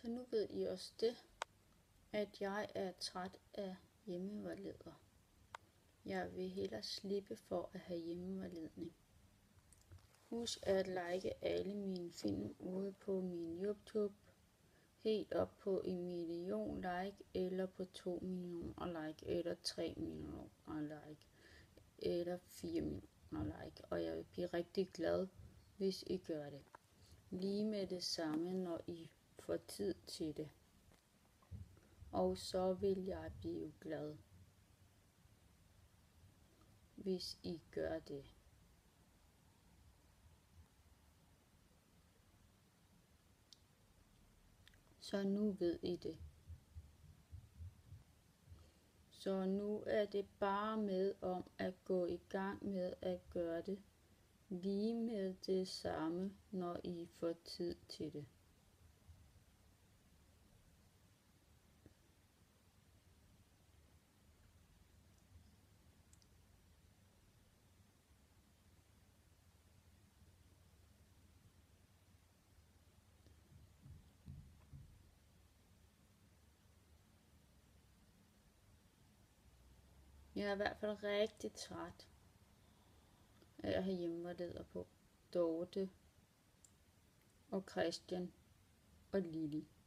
Så nu ved I også det, at jeg er træt af hjemmevejleder. Jeg vil hellere slippe for at have hjemmevejledning. Husk at like alle mine film ude på min YouTube. Helt op på 1 million like, eller på 2 millioner like, eller 3 millioner like, eller 4 millioner like. Og jeg vil blive rigtig glad, hvis I gør det. Lige med det samme, når I får tid til det. Og så vil jeg blive glad, hvis I gør det. Så nu ved I det. Så nu er det bare med om at gå i gang med at gøre det lige med det samme, når I får tid til det. Jeg er i hvert fald rigtig træt af at have hjemmevejleder på. Dorte og Christian og Lili.